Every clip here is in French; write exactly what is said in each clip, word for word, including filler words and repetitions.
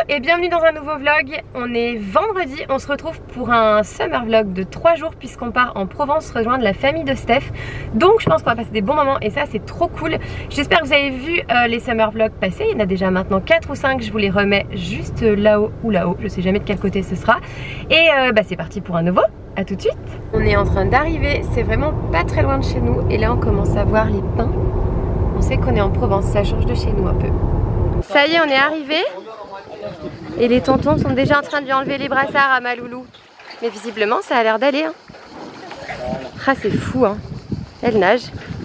et bienvenue dans un nouveau vlog. On est vendredi, on se retrouve pour un summer vlog de trois jours puisqu'on part en Provence rejoindre la famille de Steph. Donc je pense qu'on va passer des bons moments et ça c'est trop cool. J'espère que vous avez vu euh, les summer vlogs passer, il y en a déjà maintenant quatre ou cinq, je vous les remets juste là-haut ou là-haut, je sais jamais de quel côté ce sera. Et euh, bah, c'est parti pour un nouveau, à tout de suite. On est en train d'arriver, c'est vraiment pas très loin de chez nous et là on commence à voir les pins. On sait qu'on est en Provence, ça change de chez nous un peu. Ça y est, on est arrivé. Et les tontons sont déjà en train de lui enlever les brassards à ma loulou. Mais visiblement ça a l'air d'aller. Hein. Ah, c'est fou hein. Elle nage.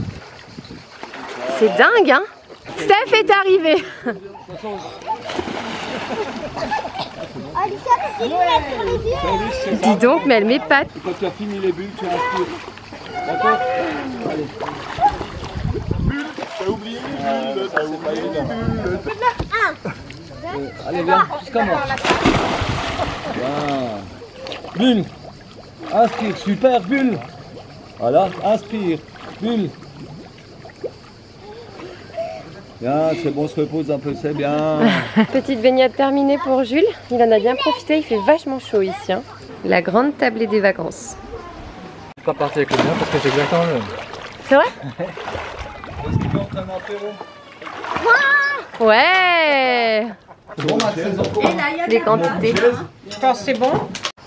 C'est dingue hein. Steph est arrivé. Dis donc, mais elle m'épate. Quand tu as fini les bulles, tu respires. D'accord ? Allez. Bulles, t'as oublié les bulles, t'as oublié les bulles. Euh, allez, viens, jusqu'à moi. Voilà. Bulle. Inspire, super, bulle. Voilà, inspire, bulle. Bien, c'est bon, on se repose un peu, c'est bien. Petite baignade terminée pour Jules. Il en a bien profité, il fait vachement chaud ici. Hein. La grande tablée des vacances. Je suis pas parti avec le mien parce que j'ai exactement le même. C'est vrai? Est-ce qu'il est en train d'apéro? Ouais. Bon, ma saison. Des quantités. Je pense que c'est bon.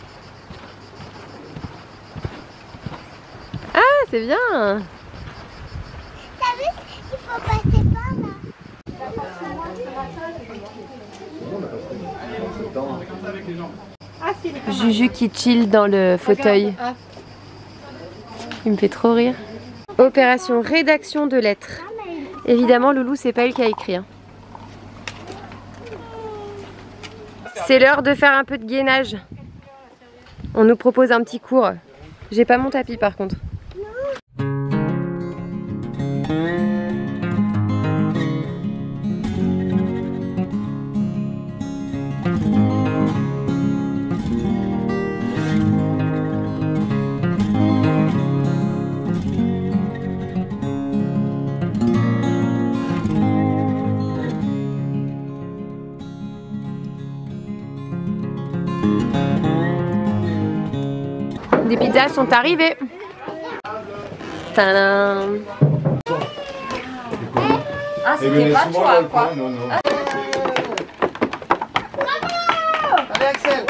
Ah, c'est bien. T'as vu? Il faut passer par là. Juju qui chill dans le fauteuil. Il me fait trop rire. Opération rédaction de lettres. Évidemment, Loulou, c'est pas elle qui a écrit. Hein. C'est l'heure de faire un peu de gainage. On nous propose un petit cours. J'ai pas mon tapis par contre. Les pizzas sont arrivées. Tadam. Ah, c'était pas toi, quoi. Non, non. Allez, Axel.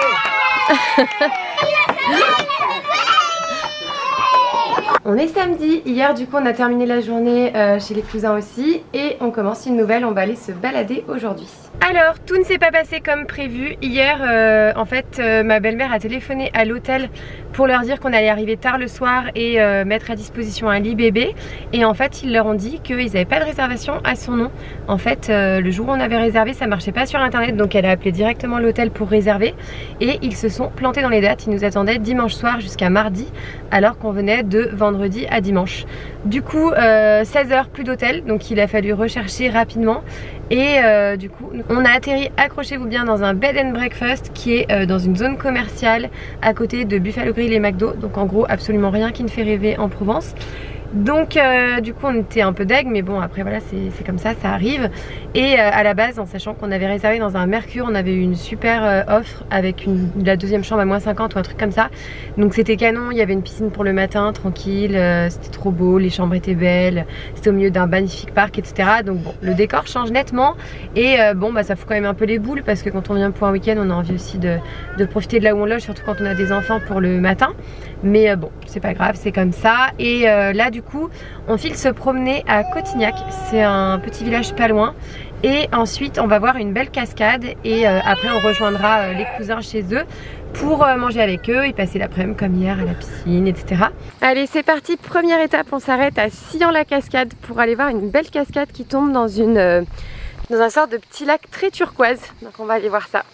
On est samedi, hier du coup on a terminé la journée euh, chez les cousins aussi et on commence une nouvelle, on va aller se balader aujourd'hui. Alors tout ne s'est pas passé comme prévu, hier euh, en fait euh, ma belle-mère a téléphoné à l'hôtel pour leur dire qu'on allait arriver tard le soir et euh, mettre à disposition un lit bébé et en fait ils leur ont dit qu'ils n'avaient pas de réservation à son nom. En fait euh, le jour où on avait réservé ça marchait pas sur internet donc elle a appelé directement l'hôtel pour réserver et ils se sont plantés dans les dates, ils nous attendaient dimanche soir jusqu'à mardi alors qu'on venait de vendredi à dimanche. Du coup euh, seize heures plus d'hôtel donc il a fallu rechercher rapidement et euh, du coup on a atterri, accrochez-vous bien, dans un bed and breakfast qui est euh, dans une zone commerciale à côté de Buffalo Grill et McDo, donc en gros absolument rien qui ne fait rêver en Provence. Donc euh, du coup on était un peu deg mais bon après voilà c'est comme ça, ça arrive. Et euh, à la base en sachant qu'on avait réservé dans un Mercure, on avait eu une super euh, offre avec une, la deuxième chambre à moins cinquante ou un truc comme ça. Donc c'était canon, il y avait une piscine pour le matin tranquille, euh, c'était trop beau, les chambres étaient belles, c'était au milieu d'un magnifique parc etc. Donc bon le décor change nettement et euh, bon bah ça fout quand même un peu les boules parce que quand on vient pour un week-end on a envie aussi de, de profiter de là où on loge, surtout quand on a des enfants pour le matin. Mais euh, bon c'est pas grave, c'est comme ça. Et euh, là du Du coup on file se promener à Cotignac, c'est un petit village pas loin et ensuite on va voir une belle cascade et euh, après on rejoindra euh, les cousins chez eux pour euh, manger avec eux et passer l'après-midi comme hier à la piscine etc. Allez c'est parti, première étape, on s'arrête à Sillan-la-Cascade pour aller voir une belle cascade qui tombe dans, une, euh, dans un sort de petit lac très turquoise, donc on va aller voir ça.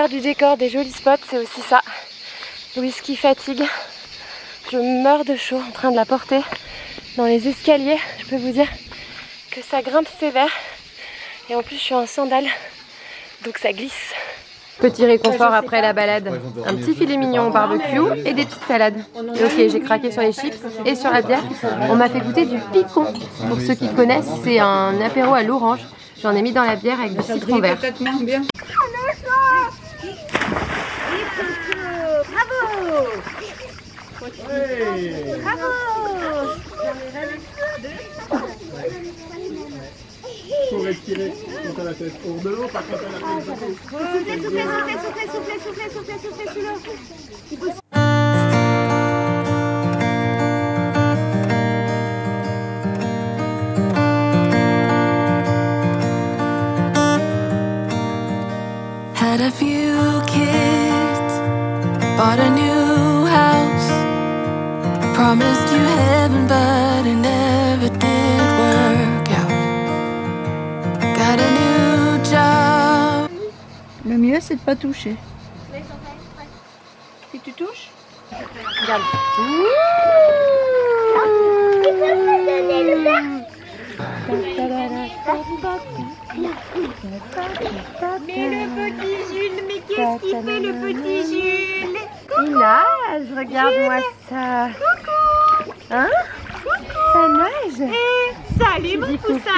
faire du décor, des jolis spots, c'est aussi ça. Le whisky fatigue. Je meurs de chaud en train de la porter dans les escaliers. Je peux vous dire que ça grimpe sévère. Et en plus, je suis en sandales, donc ça glisse. Petit réconfort après la balade. Un petit filet mignon au barbecue et des petites salades. Et ok, j'ai craqué sur les chips et sur la bière. On m'a fait goûter du picon. Pour ceux qui connaissent, c'est un apéro à l'orange. J'en ai mis dans la bière avec du citron vert. Bravo! Bravo! Faut respirer quand on a la tête hors de l'eau, pas quand on a la tête sous l'eau. Soufflez, soufflez, soufflez, soufflez, soufflez, soufflez, soufflez, soufflez sous l'eau. Had a few kids, bought a new house, promised you heaven but it never did work out. Got a new job. Le mieux c'est de pas toucher. Si tu touches, Regarde. Il peut me donner le verre? Mais le petit Jules, mais qu'est-ce qu'il fait le petit Jules? Il nage, regarde-moi ça. Coucou. Hein? Coucou. Ça nage. Et salut mon poussin.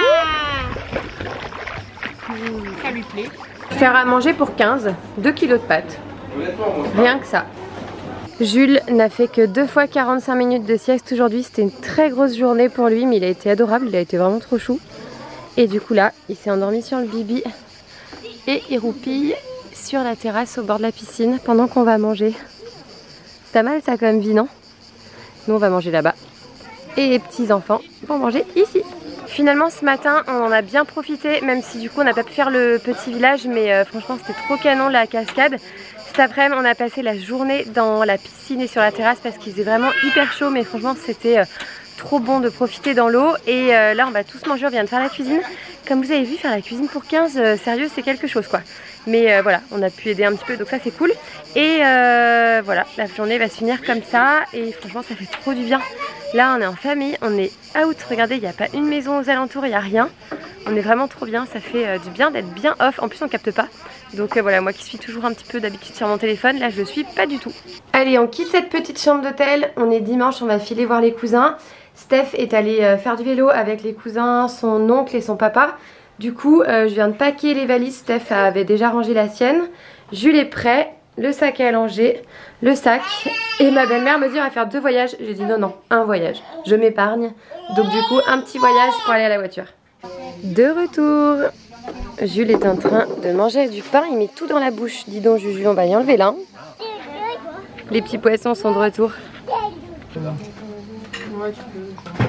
ça lui plaît. Faire à manger pour quinze, deux kilos de pâtes. Rien que ça. Jules n'a fait que deux fois quarante-cinq minutes de sieste aujourd'hui. C'était une très grosse journée pour lui, mais il a été adorable, il a été vraiment trop chou. Et du coup là, il s'est endormi sur le bibi et il roupille sur la terrasse au bord de la piscine pendant qu'on va manger. C'est pas mal ça comme vie, non? Nous on va manger là-bas. Et les petits enfants vont manger ici. Finalement ce matin on en a bien profité, même si du coup on n'a pas pu faire le petit village, mais euh, franchement c'était trop canon la cascade. Cet après-midi on a passé la journée dans la piscine et sur la terrasse parce qu'il faisait vraiment hyper chaud, mais franchement c'était euh, trop bon de profiter dans l'eau. Et euh, là on va tous manger, on vient de faire la cuisine. Comme vous avez vu, faire la cuisine pour quinze, euh, sérieux c'est quelque chose quoi. Mais euh, voilà, on a pu aider un petit peu, donc ça c'est cool. Et euh, voilà, la journée va se finir comme ça et franchement ça fait trop du bien. Là on est en famille, on est out, regardez il n'y a pas une maison aux alentours, il n'y a rien. On est vraiment trop bien, ça fait euh, du bien d'être bien off, en plus on capte pas. Donc euh, voilà, moi qui suis toujours un petit peu d'habitude sur mon téléphone, là je le suis pas du tout. Allez, on quitte cette petite chambre d'hôtel, on est dimanche, on va filer voir les cousins. Steph est allé euh, faire du vélo avec les cousins, son oncle et son papa. Du coup euh, je viens de packer les valises, Steph avait déjà rangé la sienne. Jules est prêt, le sac est allongé, le sac. Et ma belle-mère me dit on va faire deux voyages. J'ai dit non non, un voyage, je m'épargne. Donc du coup un petit voyage pour aller à la voiture. De retour, Jules est en train de manger du pain, il met tout dans la bouche. Dis donc Juju, on va y enlever là. Les petits poissons sont de retour.